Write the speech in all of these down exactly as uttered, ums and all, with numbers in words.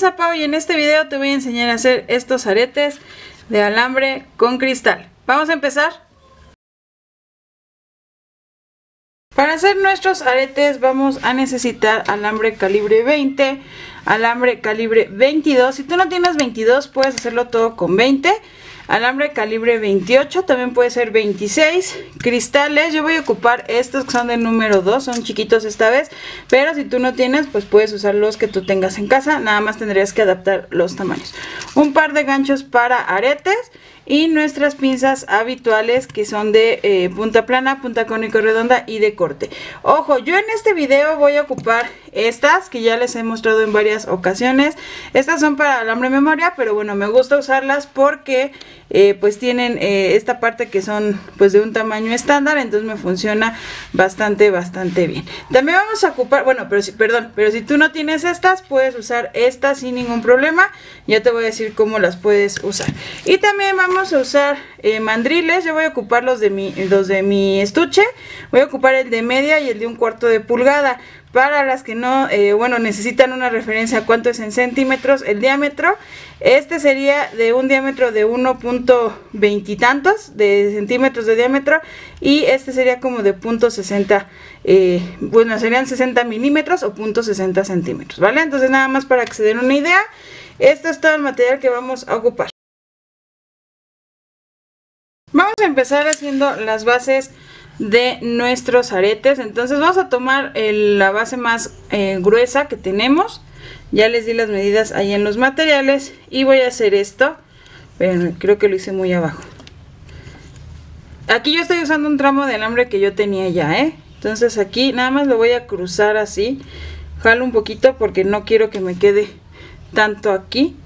a Pau y en este video te voy a enseñar a hacer estos aretes de alambre con cristal. Vamos a empezar. Para hacer nuestros aretes vamos a necesitar alambre calibre veinte, alambre calibre veintidós. Si tú no tienes veintidós puedes hacerlo todo con veinte. Alambre calibre veintiocho, también puede ser veintiséis. Cristales, yo voy a ocupar estos que son de número dos, son chiquitos esta vez. Pero si tú no tienes, pues puedes usar los que tú tengas en casa. Nada más tendrías que adaptar los tamaños. Un par de ganchos para aretes. Y nuestras pinzas habituales que son de eh, punta plana, punta cónico redonda y de corte. Ojo, yo en este video voy a ocupar estas que ya les he mostrado en varias ocasiones. Estas son para alambre memoria, pero bueno, me gusta usarlas porque eh, pues tienen eh, esta parte que son pues de un tamaño estándar. Entonces me funciona bastante, bastante bien. También vamos a ocupar, bueno, pero si, perdón, pero si tú no tienes estas, puedes usar estas sin ningún problema. Ya te voy a decir cómo las puedes usar. Y también vamos Vamos a usar eh, mandriles. Yo voy a ocupar los de mi los de mi estuche. Voy a ocupar el de media y el de un cuarto de pulgada. Para las que no, eh, bueno, necesitan una referencia a cuánto es en centímetros el diámetro. Este sería de un diámetro de uno punto veinte y tantos de centímetros de diámetro. Y este sería como de punto sesenta, eh, bueno, serían sesenta milímetros o punto sesenta centímetros, ¿vale? Entonces nada más para que se den una idea. Esto es todo el material que vamos a ocupar. Vamos a empezar haciendo las bases de nuestros aretes. Entonces vamos a tomar el, la base más eh, gruesa que tenemos. Ya les di las medidas ahí en los materiales. Y voy a hacer esto. Pero creo que lo hice muy abajo. Aquí yo estoy usando un tramo de alambre que yo tenía ya, ¿eh? Entonces aquí nada más lo voy a cruzar así. Jalo un poquito porque no quiero que me quede tanto aquí.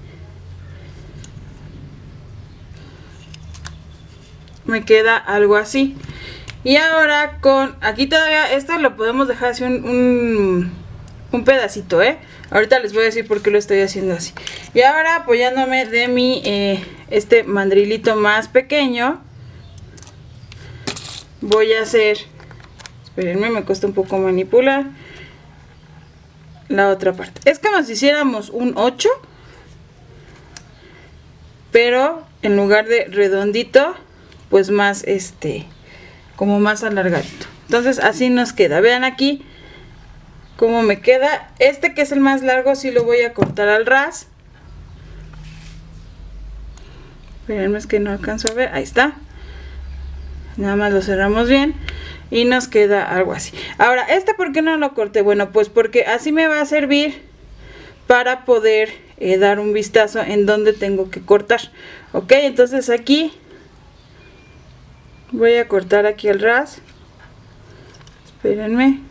Me queda algo así. Y ahora con aquí todavía esto lo podemos dejar así un, un, un pedacito, ¿eh? Ahorita les voy a decir por qué lo estoy haciendo así. Y ahora apoyándome de mi eh, este mandrilito más pequeño, voy a hacer, espérenme, me cuesta un poco manipular la otra parte. Es como si hiciéramos un ocho, pero en lugar de redondito, pues más este como más alargadito. Entonces así nos queda. Vean aquí cómo me queda. Este que es el más largo sí lo voy a cortar al ras. Espérenme, es que no alcanzo a ver. Ahí está. Nada más lo cerramos bien y nos queda algo así. Ahora, ¿este por qué no lo corté? Bueno, pues porque así me va a servir para poder eh, dar un vistazo en donde tengo que cortar. Ok, entonces aquí voy a cortar aquí el ras. Espérenme.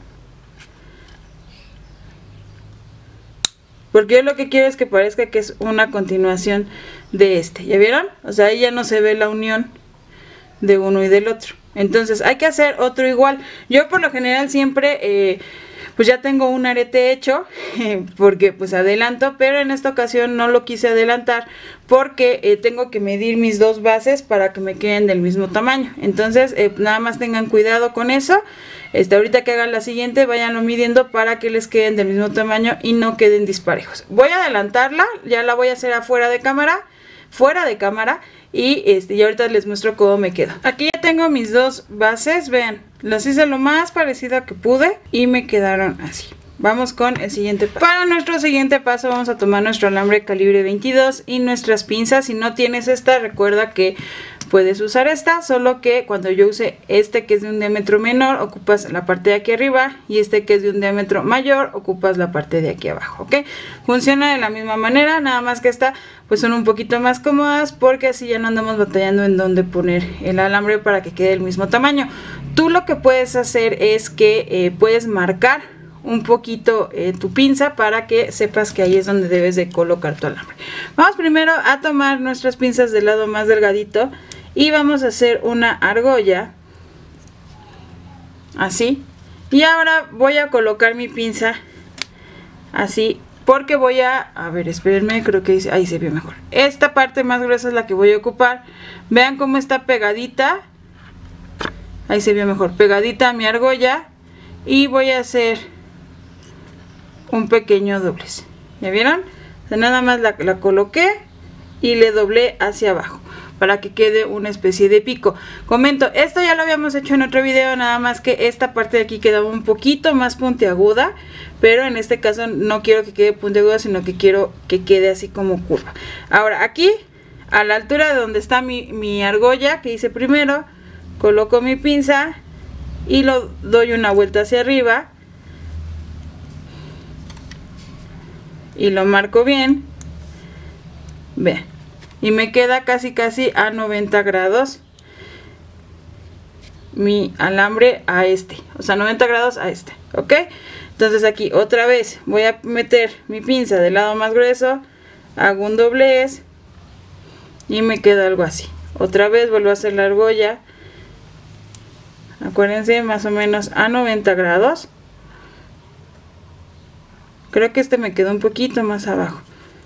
Porque yo lo que quiero es que parezca que es una continuación de este. ¿Ya vieron? O sea, ahí ya no se ve la unión de uno y del otro. Entonces hay que hacer otro igual. Yo por lo general siempre eh, pues ya tengo un arete hecho, eh, porque pues adelanto, pero en esta ocasión no lo quise adelantar porque eh, tengo que medir mis dos bases para que me queden del mismo tamaño. Entonces eh, nada más tengan cuidado con eso. Este, ahorita que hagan la siguiente, vayanlo midiendo para que les queden del mismo tamaño y no queden disparejos. Voy a adelantarla, ya la voy a hacer afuera de cámara, fuera de cámara. Y, este, y ahorita les muestro cómo me quedo. Aquí ya tengo mis dos bases, vean, las hice lo más parecido que pude y me quedaron así. Vamos con el siguiente paso. Para nuestro siguiente paso vamos a tomar nuestro alambre calibre veintidós y nuestras pinzas. Si no tienes esta, recuerda que puedes usar esta, solo que cuando yo use este que es de un diámetro menor, ocupas la parte de aquí arriba, y este que es de un diámetro mayor, ocupas la parte de aquí abajo, ¿ok? Funciona de la misma manera, nada más que esta pues son un poquito más cómodas porque así ya no andamos batallando en dónde poner el alambre para que quede del mismo tamaño. Tú lo que puedes hacer es que eh, puedes marcar un poquito eh, tu pinza para que sepas que ahí es donde debes de colocar tu alambre. Vamos primero a tomar nuestras pinzas del lado más delgadito y vamos a hacer una argolla así, y ahora voy a colocar mi pinza así porque voy a, a ver, espérenme, creo que ahí se ve mejor. Esta parte más gruesa es la que voy a ocupar. Vean cómo está pegadita, ahí se ve mejor, pegadita a mi argolla, y voy a hacer un pequeño doblez. ¿Ya vieron? sea, nada más la, la coloqué y le doblé hacia abajo para que quede una especie de pico. Comento, esto ya lo habíamos hecho en otro video, nada más que esta parte de aquí quedaba un poquito más puntiaguda, pero en este caso no quiero que quede puntiaguda, sino que quiero que quede así como curva. Ahora aquí, a la altura de donde está mi, mi argolla que hice primero, coloco mi pinza y lo doy una vuelta hacia arriba y lo marco bien. Vean. Y me queda casi casi a noventa grados mi alambre a este, o sea noventa grados a este, ok. Entonces aquí otra vez voy a meter mi pinza del lado más grueso, hago un doblez y me queda algo así. Otra vez vuelvo a hacer la argolla, acuérdense, más o menos a noventa grados. Creo que este me quedó un poquito más abajo.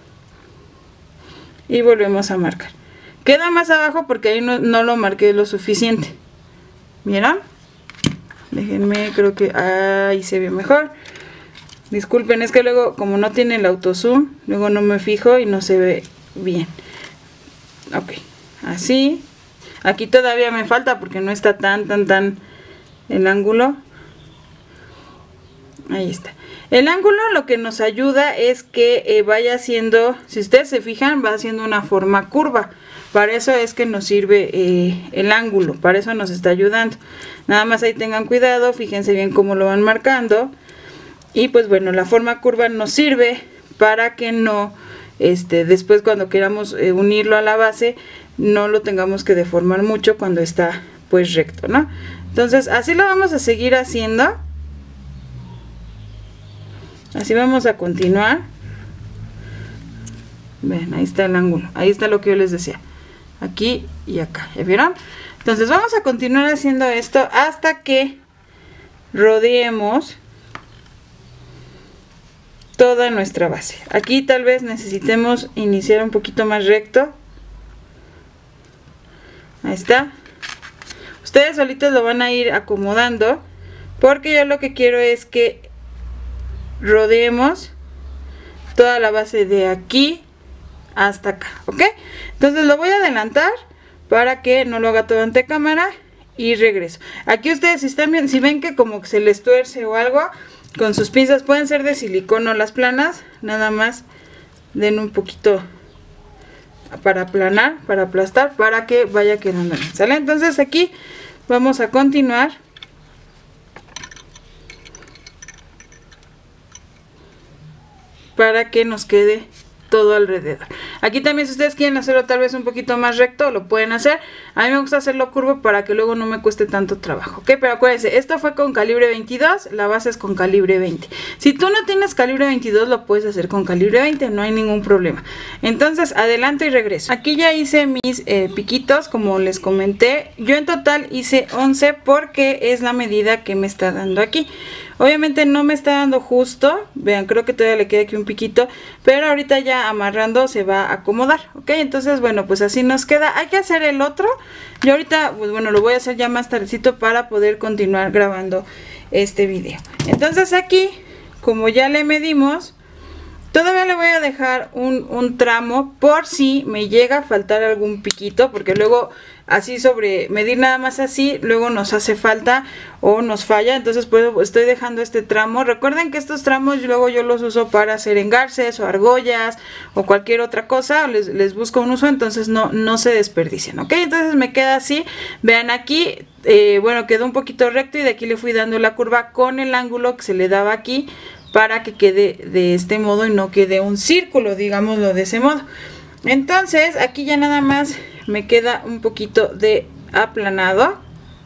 Y volvemos a marcar. Queda más abajo porque ahí no, no lo marqué lo suficiente. ¿Vieron? Déjenme, creo que ahí se ve mejor. Disculpen, es que luego como no tiene el auto zoom, luego no me fijo y no se ve bien. Ok, así. Aquí todavía me falta porque no está tan, tan, tan el ángulo. Ahí está. El ángulo lo que nos ayuda es que eh, vaya haciendo, si ustedes se fijan, va haciendo una forma curva. Para eso es que nos sirve eh, el ángulo, para eso nos está ayudando. Nada más ahí tengan cuidado, fíjense bien cómo lo van marcando. Y pues bueno, la forma curva nos sirve para que no, este, después cuando queramos eh, unirlo a la base, no lo tengamos que deformar mucho cuando está pues recto, ¿no? Entonces así lo vamos a seguir haciendo. Así vamos a continuar. Ven, ahí está el ángulo. Ahí está lo que yo les decía. Aquí y acá. ¿Ya vieron? Entonces vamos a continuar haciendo esto hasta que rodeemos toda nuestra base. Aquí tal vez necesitemos iniciar un poquito más recto. Ahí está. Ustedes solitos lo van a ir acomodando, porque yo lo que quiero es que rodeemos toda la base de aquí hasta acá, ¿ok? Entonces lo voy a adelantar para que no lo haga todo ante cámara y regreso. Aquí ustedes si están bien, si ven que como que se les tuerce o algo, con sus pinzas, pueden ser de silicona o las planas, nada más den un poquito para aplanar, para aplastar, para que vaya quedando bien, ¿sale? Entonces aquí vamos a continuar. Para que nos quede todo alrededor. Aquí también si ustedes quieren hacerlo tal vez un poquito más recto, lo pueden hacer. A mí me gusta hacerlo curvo para que luego no me cueste tanto trabajo, ¿ok? Pero acuérdense, esto fue con calibre veintidós, la base es con calibre veinte. Si tú no tienes calibre veintidós, lo puedes hacer con calibre veinte, no hay ningún problema. Entonces, adelanto y regreso. Aquí ya hice mis eh, piquitos, como les comenté. Yo en total hice once porque es la medida que me está dando aquí. Obviamente no me está dando justo, vean, creo que todavía le queda aquí un piquito, pero ahorita ya amarrando se va a acomodar, ¿ok? Entonces, bueno, pues así nos queda. Hay que hacer el otro. Yo ahorita, pues bueno, lo voy a hacer ya más tardecito para poder continuar grabando este video. Entonces aquí, como ya le medimos, todavía le voy a dejar un, un tramo por si me llega a faltar algún piquito, porque luego así sobre medir nada más así, luego nos hace falta o nos falla. Entonces pues estoy dejando este tramo. Recuerden que estos tramos luego yo los uso para hacer engarces o argollas o cualquier otra cosa, les, les busco un uso, entonces no, no se desperdician, ¿ok? Entonces me queda así, vean aquí, eh, bueno, quedó un poquito recto y de aquí le fui dando la curva con el ángulo que se le daba aquí, para que quede de este modo y no quede un círculo, digámoslo de ese modo. Entonces aquí ya nada más me queda un poquito de aplanado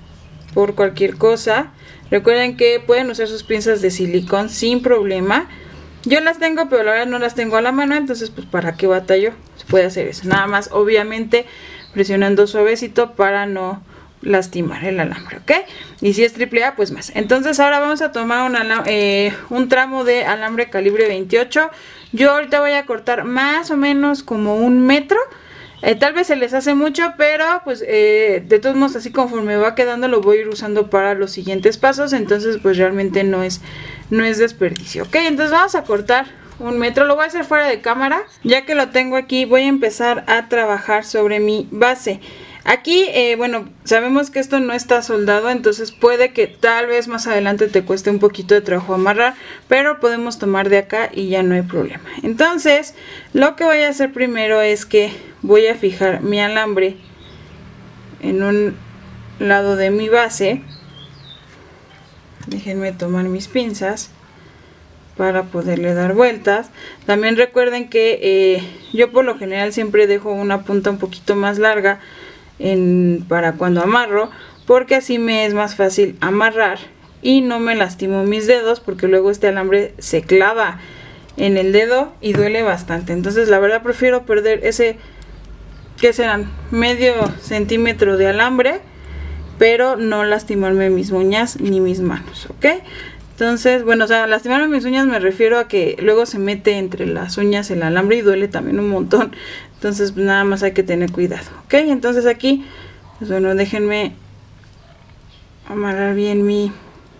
por cualquier cosa. Recuerden que pueden usar sus pinzas de silicón sin problema. Yo las tengo, pero la verdad no las tengo a la mano, entonces pues para qué batallo, se puede hacer eso. Nada más obviamente presionando suavecito para no lastimar el alambre, ¿ok? Y si es triple A, pues más. Entonces ahora vamos a tomar un, eh, un tramo de alambre calibre veintiocho. Yo ahorita voy a cortar más o menos como un metro. Eh, tal vez se les hace mucho, pero pues eh, de todos modos así conforme va quedando lo voy a ir usando para los siguientes pasos. Entonces pues realmente no es, no es desperdicio, ¿ok? Entonces vamos a cortar un metro. Lo voy a hacer fuera de cámara. Ya que lo tengo aquí, voy a empezar a trabajar sobre mi base. Aquí, eh, bueno, sabemos que esto no está soldado, entonces puede que tal vez más adelante te cueste un poquito de trabajo amarrar, pero podemos tomar de acá y ya no hay problema. Entonces, lo que voy a hacer primero es que voy a fijar mi alambre en un lado de mi base. Déjenme tomar mis pinzas para poderle dar vueltas. También recuerden que eh, yo por lo general siempre dejo una punta un poquito más larga en, para cuando amarro, porque así me es más fácil amarrar y no me lastimo mis dedos, porque luego este alambre se clava en el dedo y duele bastante. Entonces la verdad prefiero perder ese, que serán medio centímetro de alambre, pero no lastimarme mis uñas ni mis manos, ¿ok? Entonces, bueno, o sea, lastimarme mis uñas me refiero a que luego se mete entre las uñas el alambre y duele también un montón. Entonces, pues, nada más hay que tener cuidado, ¿ok? Entonces aquí, pues bueno, déjenme amarrar bien mi,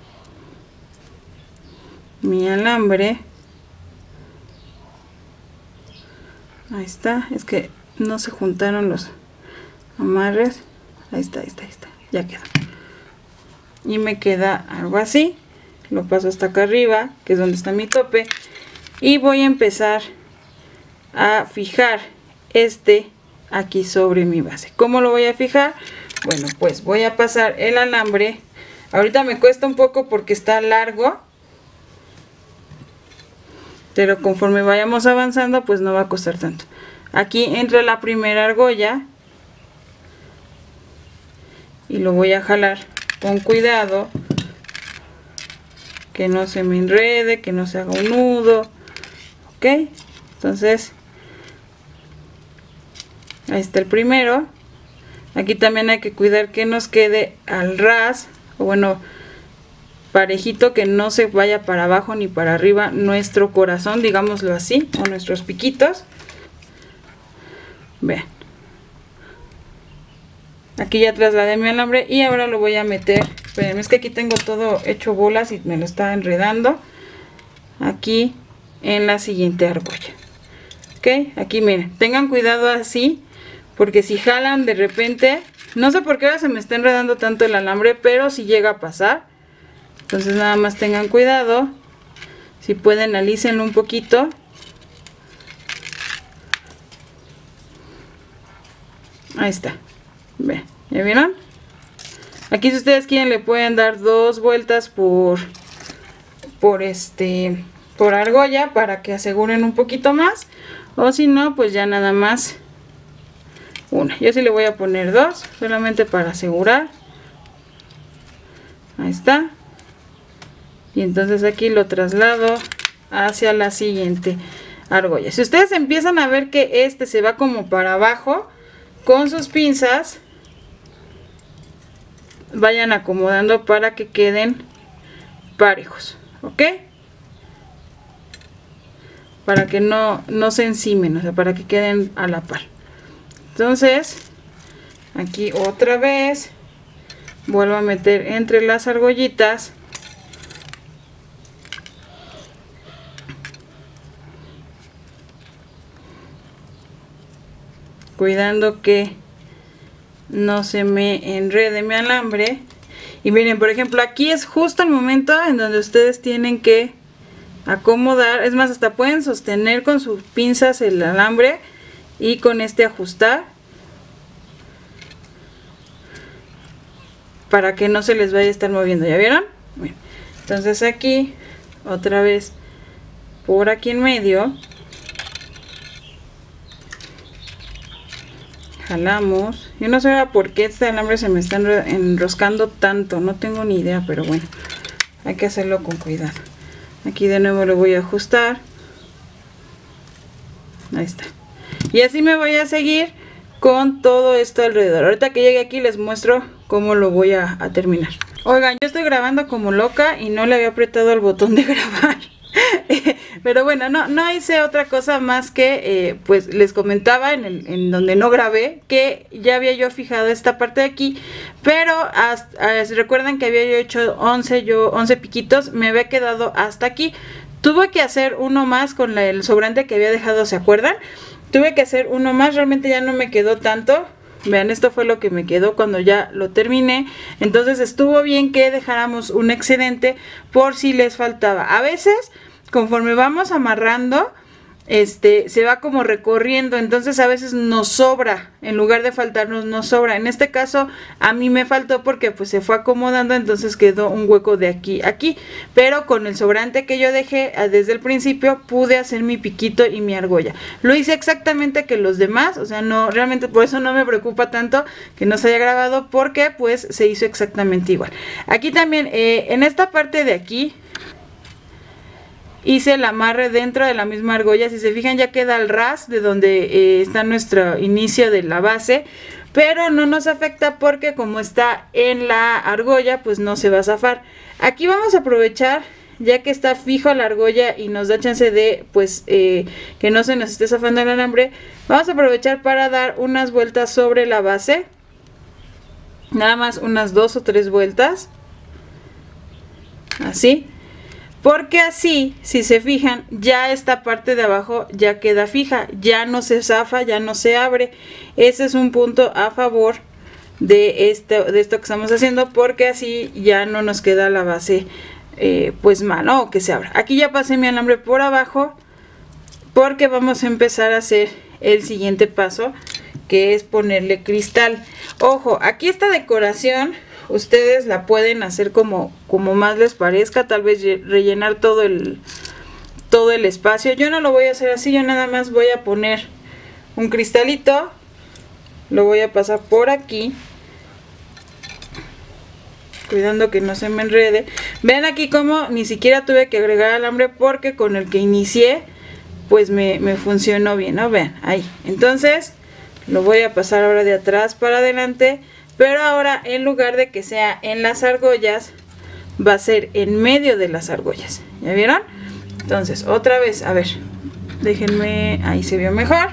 mi alambre. Ahí está, es que no se juntaron los amarres. Ahí está, ahí está, ahí está, ya quedó. Y me queda algo así. Lo paso hasta acá arriba, que es donde está mi tope, y voy a empezar a fijar este aquí sobre mi base. ¿Cómo lo voy a fijar? Bueno, pues voy a pasar el alambre. Ahorita me cuesta un poco porque está largo, pero conforme vayamos avanzando pues no va a costar tanto. Aquí entra la primera argolla y lo voy a jalar con cuidado, que no se me enrede, que no se haga un nudo, ok. Entonces ahí está el primero. Aquí también hay que cuidar que nos quede al ras, o bueno, parejito, que no se vaya para abajo ni para arriba nuestro corazón, digámoslo así, o nuestros piquitos. Vean, aquí ya trasladé mi alambre y ahora lo voy a meter. Esperen, es que aquí tengo todo hecho bolas y me lo está enredando. Aquí en la siguiente argolla, ok. Aquí miren, tengan cuidado así, porque si jalan de repente, no sé por qué ahora se me está enredando tanto el alambre, pero si llega a pasar. Entonces nada más tengan cuidado. Si pueden, alícenlo un poquito. Ahí está. Ve, ¿ya vieron? Aquí si ustedes quieren le pueden dar dos vueltas por por este por argolla para que aseguren un poquito más, o si no pues ya nada más una. Yo sí le voy a poner dos solamente para asegurar. Ahí está. Y entonces aquí lo traslado hacia la siguiente argolla. Si ustedes empiezan a ver que este se va como para abajo, con sus pinzas vayan acomodando para que queden parejos, ok, para que no, no se encimen, o sea, para que queden a la par. Entonces aquí otra vez vuelvo a meter entre las argollitas cuidando que no se me enrede mi alambre. Y miren, por ejemplo, aquí es justo el momento en donde ustedes tienen que acomodar. Es más, hasta pueden sostener con sus pinzas el alambre y con este ajustar para que no se les vaya a estar moviendo. ¿Ya vieron? Bueno, entonces aquí otra vez por aquí en medio jalamos. Yo no sé por qué este alambre se me está enroscando tanto, no tengo ni idea, pero bueno, hay que hacerlo con cuidado. Aquí de nuevo lo voy a ajustar. Ahí está. Y así me voy a seguir con todo esto alrededor. Ahorita que llegue aquí les muestro cómo lo voy a, a terminar. Oigan, yo estoy grabando como loca y no le había apretado el botón de grabar. Pero bueno, no, no hice otra cosa más que, eh, pues les comentaba en, el, en donde no grabé, que ya había yo fijado esta parte de aquí, pero hasta, eh, recuerden que había yo hecho once, yo, once piquitos, me había quedado hasta aquí. Tuve que hacer uno más con la, el sobrante que había dejado, ¿se acuerdan? Tuve que hacer uno más, realmente ya no me quedó tanto. Vean, esto fue lo que me quedó cuando ya lo terminé. Entonces estuvo bien que dejáramos un excedente por si les faltaba. A veces, conforme vamos amarrando, este se va como recorriendo, entonces a veces nos sobra, en lugar de faltarnos nos sobra. En este caso a mí me faltó porque pues se fue acomodando, entonces quedó un hueco de aquí a aquí, pero con el sobrante que yo dejé desde el principio pude hacer mi piquito y mi argolla. Lo hice exactamente que los demás, o sea, no, realmente por eso no me preocupa tanto que no se haya grabado, porque pues se hizo exactamente igual. Aquí también eh, en esta parte de aquí hice el amarre dentro de la misma argolla. Si se fijan, ya queda al ras de donde eh, está nuestro inicio de la base, pero no nos afecta porque como está en la argolla pues no se va a zafar. Aquí vamos a aprovechar, ya que está fijo la argolla y nos da chance de pues eh, que no se nos esté zafando el alambre, vamos a aprovechar para dar unas vueltas sobre la base, nada más unas dos o tres vueltas, así. Porque así, si se fijan, ya esta parte de abajo ya queda fija, ya no se zafa, ya no se abre. Ese es un punto a favor de esto, de esto que estamos haciendo, porque así ya no nos queda la base eh, pues mal, ¿no? O que se abra. Aquí ya pasé mi alambre por abajo, porque vamos a empezar a hacer el siguiente paso, que es ponerle cristal. Ojo, aquí esta decoración ustedes la pueden hacer como, como más les parezca, tal vez rellenar todo el, todo el espacio. Yo no lo voy a hacer así, yo nada más voy a poner un cristalito, lo voy a pasar por aquí, cuidando que no se me enrede. Vean aquí como ni siquiera tuve que agregar alambre, porque con el que inicié pues me, me funcionó bien, ¿no? Vean, ahí. Entonces lo voy a pasar ahora de atrás para adelante. Pero ahora, en lugar de que sea en las argollas, va a ser en medio de las argollas. ¿Ya vieron? Entonces, otra vez, a ver, déjenme, ahí se vio mejor.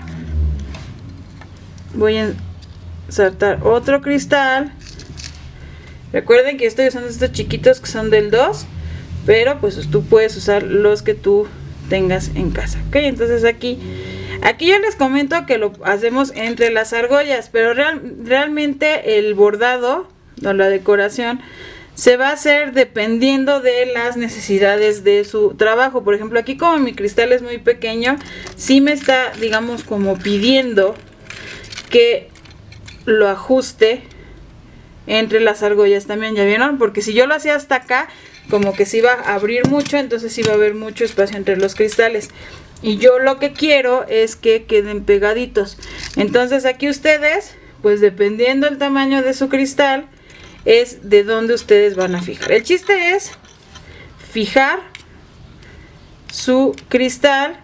Voy a insertar otro cristal. Recuerden que estoy usando estos chiquitos que son del dos, pero pues tú puedes usar los que tú tengas en casa. Ok, entonces aquí... Aquí yo les comento que lo hacemos entre las argollas, pero real, realmente el bordado o la decoración se va a hacer dependiendo de las necesidades de su trabajo. Por ejemplo, aquí como mi cristal es muy pequeño, sí me está, digamos, como pidiendo que lo ajuste entre las argollas también, ¿ya vieron? Porque si yo lo hacía hasta acá, como que se iba a abrir mucho, entonces iba a haber mucho espacio entre los cristales. Y yo lo que quiero es que queden pegaditos. Entonces aquí ustedes, pues dependiendo del tamaño de su cristal, es de donde ustedes van a fijar. El chiste es fijar su cristal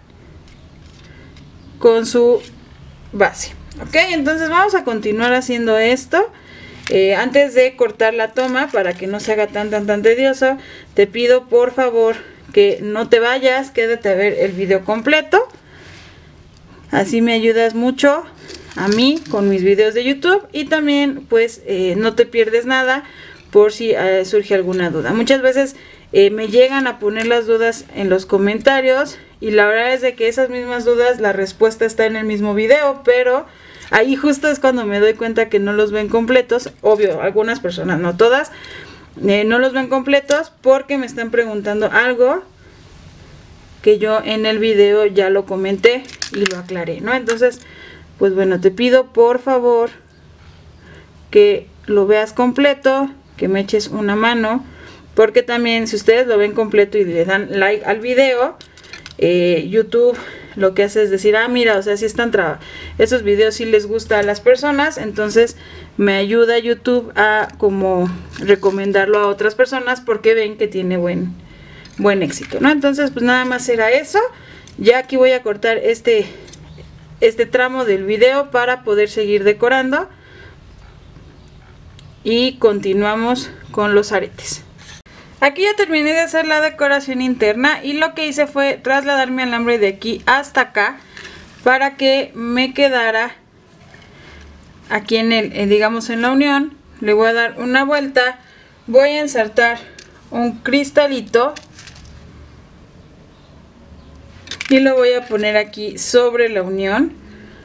con su base. Ok, entonces vamos a continuar haciendo esto. Eh, antes de cortar la toma, para que no se haga tan tan tan tedioso, te pido por favor que no te vayas, quédate a ver el video completo. Así me ayudas mucho a mí con mis videos de YouTube, y también pues eh, no te pierdes nada por si eh, surge alguna duda. Muchas veces eh, me llegan a poner las dudas en los comentarios, y la verdad es de que esas mismas dudas, la respuesta está en el mismo video, pero ahí justo es cuando me doy cuenta que no los ven completos. Obvio, algunas personas, no todas, Eh, no los ven completos porque me están preguntando algo que yo en el video ya lo comenté y lo aclaré, ¿no? Entonces, pues bueno, te pido por favor que lo veas completo, que me eches una mano, porque también si ustedes lo ven completo y le dan like al video, eh, YouTube lo que hace es decir, ah, mira, o sea, si están trabajando, esos videos sí les gusta a las personas, entonces me ayuda YouTube a como recomendarlo a otras personas, porque ven que tiene buen, buen éxito, ¿no? Entonces, pues nada más era eso. Ya aquí voy a cortar este, este tramo del video para poder seguir decorando, y continuamos con los aretes. Aquí ya terminé de hacer la decoración interna, y lo que hice fue trasladar mi alambre de aquí hasta acá para que me quedara aquí en el, digamos en la unión. Le voy a dar una vuelta, voy a insertar un cristalito y lo voy a poner aquí sobre la unión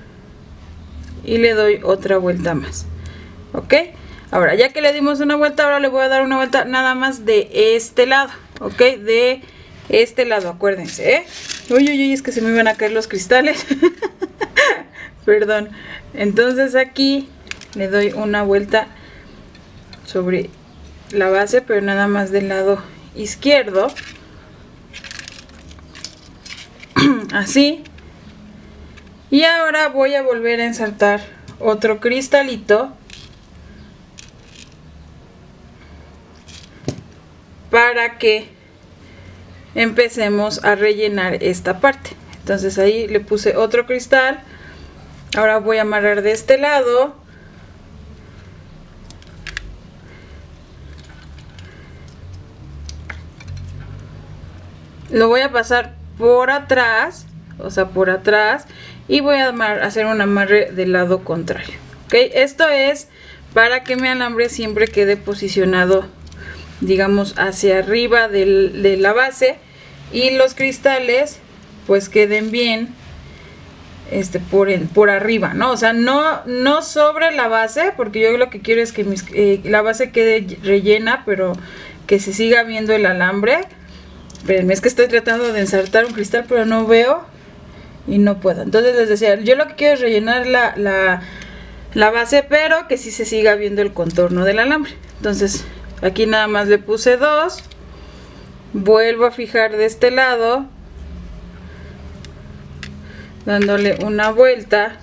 y le doy otra vuelta más. Ok, ahora ya que le dimos una vuelta, ahora le voy a dar una vuelta nada más de este lado. Ok, de este lado, acuérdense, ¿eh? Uy, uy, uy, es que se me iban a caer los cristales. Perdón. Entonces aquí le doy una vuelta sobre la base, pero nada más del lado izquierdo. Así. Y ahora voy a volver a ensartar otro cristalito para que empecemos a rellenar esta parte. Entonces ahí le puse otro cristal. Ahora voy a amarrar de este lado. Lo voy a pasar por atrás, o sea, por atrás, y voy a hacer un amarre del lado contrario. Ok, esto es para que mi alambre siempre quede posicionado, digamos, hacia arriba del, de la base, y los cristales pues queden bien este por el, por arriba, ¿no? O sea, no, no sobre la base, porque yo lo que quiero es que mis, eh, la base quede rellena, pero que se siga viendo el alambre. Espérenme, es que estoy tratando de ensartar un cristal, pero no veo y no puedo. Entonces les decía, yo lo que quiero es rellenar la, la, la base, pero que sí se siga viendo el contorno del alambre. Entonces aquí nada más le puse dos. Vuelvo a fijar de este lado, dándole una vuelta,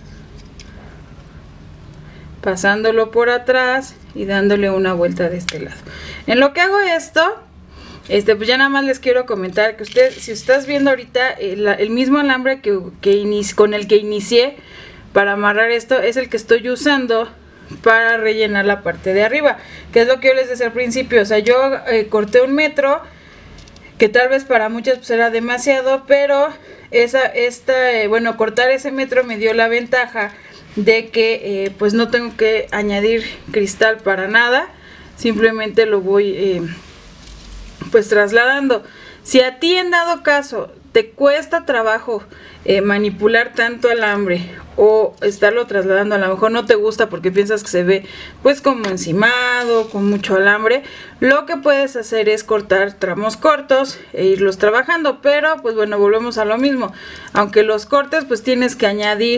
pasándolo por atrás y dándole una vuelta de este lado. En lo que hago esto, este pues ya nada más les quiero comentar que usted, si estás viendo ahorita el, el mismo alambre que, que inici, con el que inicié para amarrar esto, es el que estoy usando para rellenar la parte de arriba, que es lo que yo les decía al principio. O sea, yo eh, corté un metro, que tal vez para muchas pues era demasiado, pero esa, esta, eh, bueno, cortar ese metro me dio la ventaja de que eh, pues no tengo que añadir cristal para nada, simplemente lo voy eh, pues trasladando. Si a ti en dado caso te cuesta trabajo eh, manipular tanto alambre o estarlo trasladando, a lo mejor no te gusta porque piensas que se ve pues como encimado, con mucho alambre, lo que puedes hacer es cortar tramos cortos e irlos trabajando. Pero pues bueno, volvemos a lo mismo, aunque los cortes pues tienes que añadir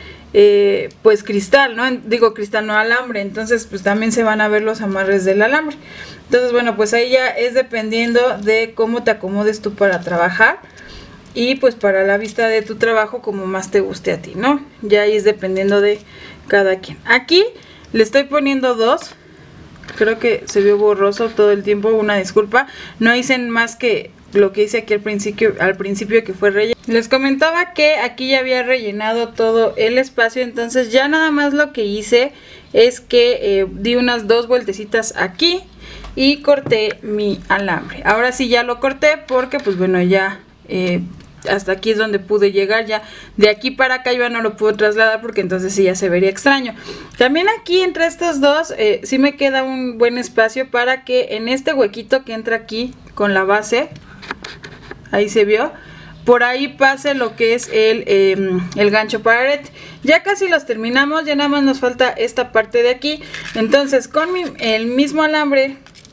eh, pues cristal, ¿no? Digo cristal, no alambre, entonces pues también se van a ver los amarres del alambre. Entonces bueno, pues ahí ya es dependiendo de cómo te acomodes tú para trabajar y pues para la vista de tu trabajo como más te guste a ti, ¿no? Ya ahí es dependiendo de cada quien. Aquí le estoy poniendo dos. Creo que se vio borroso todo el tiempo, una disculpa. No hice más que lo que hice aquí al principio, al principio que fue relleno. Les comentaba que aquí ya había rellenado todo el espacio, entonces ya nada más lo que hice es que eh, di unas dos vueltecitas aquí y corté mi alambre. Ahora sí ya lo corté porque pues bueno, ya eh, hasta aquí es donde pude llegar. Ya de aquí para acá yo no lo puedo trasladar porque entonces sí ya se vería extraño. También aquí entre estos dos eh, sí me queda un buen espacio para que en este huequito que entra aquí con la base, ahí se vio, por ahí pase lo que es el, eh, el gancho para arete. Ya casi los terminamos, ya nada más nos falta esta parte de aquí. Entonces con mi, el mismo alambre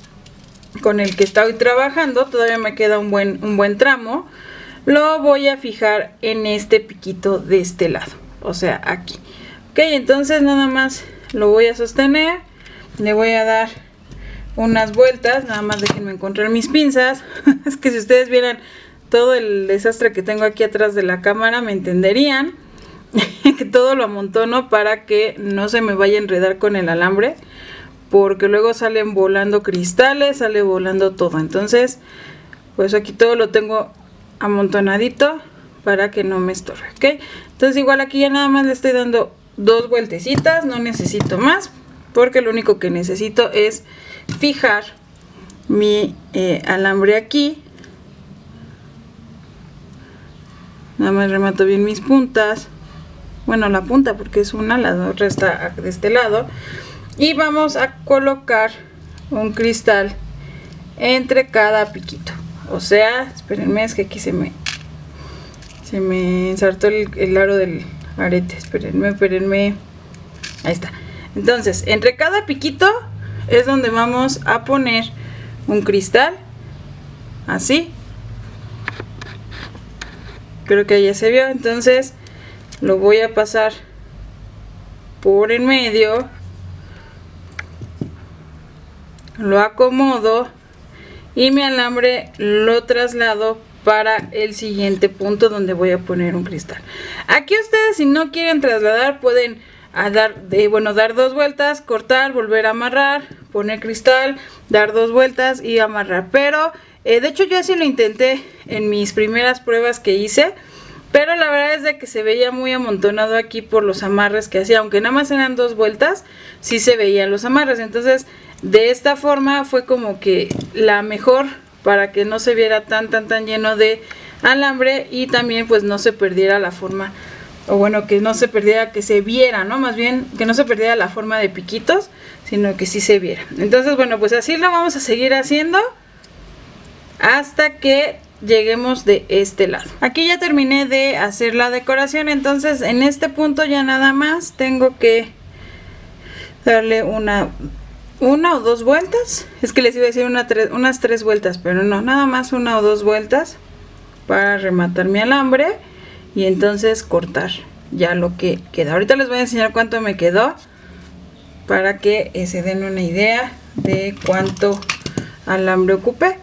con el que estoy trabajando, todavía me queda un buen, un buen tramo. Lo voy a fijar en este piquito de este lado, o sea aquí. Ok, entonces nada más lo voy a sostener, le voy a dar unas vueltas, nada más déjenme encontrar mis pinzas. Es que si ustedes vieran todo el desastre que tengo aquí atrás de la cámara, me entenderían que todo lo amontono para que no se me vaya a enredar con el alambre, porque luego salen volando cristales, sale volando todo. Entonces pues aquí todo lo tengo amontonadito para que no me estorbe. Ok, entonces igual aquí ya nada más le estoy dando dos vueltecitas, no necesito más, porque lo único que necesito es fijar mi eh, alambre aquí. Nada más remato bien mis puntas, bueno, la punta porque es una, la otra está de este lado, y vamos a colocar un cristal entre cada piquito. O sea, espérenme, es que aquí se me Se me ensartó el, el aro del arete. Espérenme, espérenme. Ahí está. Entonces, entre cada piquito es donde vamos a poner un cristal. Así. Creo que ya se vio. Entonces, lo voy a pasar por en medio. Lo acomodo. Y mi alambre lo traslado para el siguiente punto donde voy a poner un cristal. Aquí ustedes, si no quieren trasladar, pueden a dar, de, bueno, dar dos vueltas, cortar, volver a amarrar, poner cristal, dar dos vueltas y amarrar. Pero eh, de hecho yo así lo intenté en mis primeras pruebas que hice, pero la verdad es de que se veía muy amontonado aquí por los amarres que hacía. Aunque nada más eran dos vueltas, sí se veían los amarres. Entonces de esta forma fue como que la mejor, para que no se viera tan tan tan lleno de alambre y también pues no se perdiera la forma, o bueno, que no se perdiera, que se viera, ¿no? Más bien que no se perdiera la forma de piquitos, sino que sí se viera. Entonces, bueno, pues así lo vamos a seguir haciendo hasta que lleguemos de este lado. Aquí ya terminé de hacer la decoración, entonces en este punto ya nada más tengo que darle una una o dos vueltas. Es que les iba a decir una, tres, unas tres vueltas, pero no, nada más una o dos vueltas para rematar mi alambre. Y entonces cortar ya lo que queda. Ahorita les voy a enseñar cuánto me quedó, para que eh, se den una idea de cuánto alambre ocupé.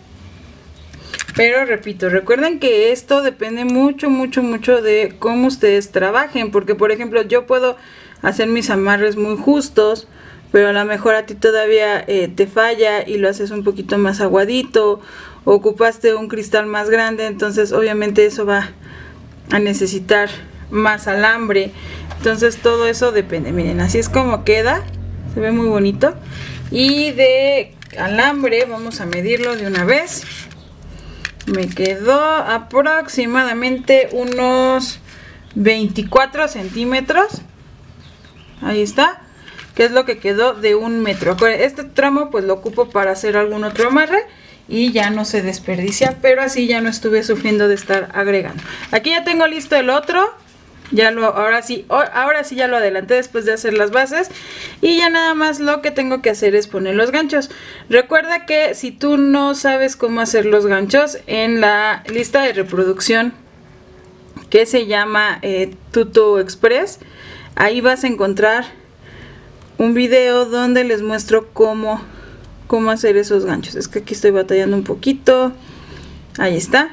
Pero repito, recuerden que esto depende mucho, mucho, mucho de cómo ustedes trabajen. Porque por ejemplo yo puedo hacer mis amarres muy justos, pero a lo mejor a ti todavía eh, te falla y lo haces un poquito más aguadito. O ocupaste un cristal más grande, entonces obviamente eso va a necesitar más alambre. Entonces todo eso depende. Miren, así es como queda. Se ve muy bonito. Y de alambre vamos a medirlo de una vez. Me quedó aproximadamente unos veinticuatro centímetros. Ahí está. Que es lo que quedó de un metro. Este tramo pues lo ocupo para hacer algún otro amarre y ya no se desperdicia, pero así ya no estuve sufriendo de estar agregando. Aquí ya tengo listo el otro. Ya lo, ahora sí, ahora sí ya lo adelanté después de hacer las bases. Y ya nada más lo que tengo que hacer es poner los ganchos. Recuerda que si tú no sabes cómo hacer los ganchos, en la lista de reproducción que se llama eh, Tuto Express, ahí vas a encontrar un video donde les muestro cómo cómo hacer esos ganchos. Es que aquí estoy batallando un poquito. Ahí está.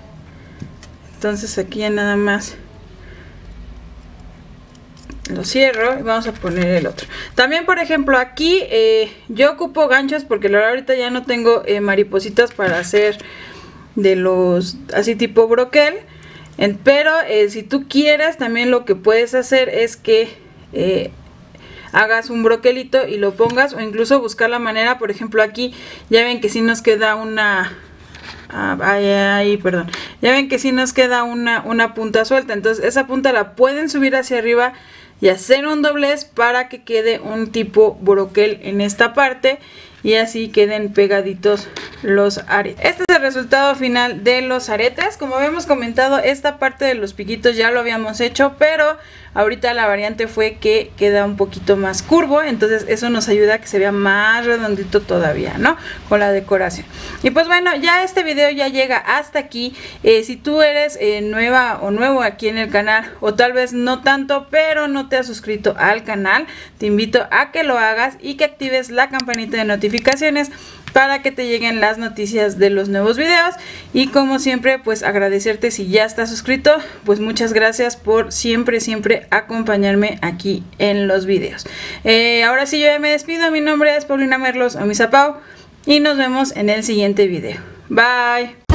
Entonces aquí ya nada más lo cierro y vamos a poner el otro. También por ejemplo aquí eh, yo ocupo ganchos porque la verdad ahorita ya no tengo eh, maripositas para hacer de los así tipo broquel. En, pero eh, si tú quieres, también lo que puedes hacer es que eh, hagas un broquelito y lo pongas, o incluso buscar la manera. Por ejemplo aquí ya ven que sí nos queda una ah, ay, ay, perdón ya ven que sí nos queda una, una punta suelta. Entonces esa punta la pueden subir hacia arriba y hacer un doblez para que quede un tipo broquel en esta parte y así queden pegaditos los aretes. Este es el resultado final de los aretes. Como habíamos comentado, esta parte de los piquitos ya lo habíamos hecho, pero ahorita la variante fue que queda un poquito más curvo, entonces eso nos ayuda a que se vea más redondito todavía, ¿no? Con la decoración. Y pues bueno, ya este video ya llega hasta aquí. Eh, si tú eres eh, nueva o nuevo aquí en el canal, o tal vez no tanto, pero no te has suscrito al canal, te invito a que lo hagas y que actives la campanita de notificaciones para que te lleguen las noticias de los nuevos videos. Y como siempre, pues agradecerte si ya estás suscrito, pues muchas gracias por siempre, siempre acompañarme aquí en los videos. Eh, ahora sí, yo ya me despido. Mi nombre es Paulina Merlos o Misapau y nos vemos en el siguiente video. Bye.